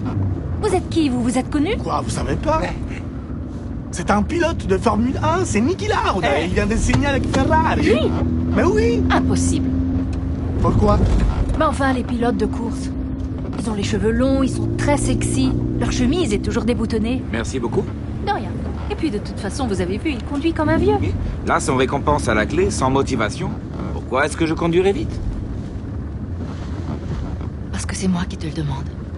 Vous êtes qui, vous? Vous êtes connu? Quoi, vous savez pas? C'est un pilote de Formule 1, c'est Niki Lauda. Il vient de signer avec Ferrari. Lui? Mais oui. Impossible. Pourquoi? Mais enfin, les pilotes de course. Ils ont les cheveux longs, ils sont très sexy. Leur chemise est toujours déboutonnée. Merci beaucoup. De rien. Et puis de toute façon, vous avez vu, il conduit comme un vieux. Oui. Là, son récompense à la clé, sans motivation. Pourquoi est-ce que je conduirais vite? Parce que c'est moi qui te le demande.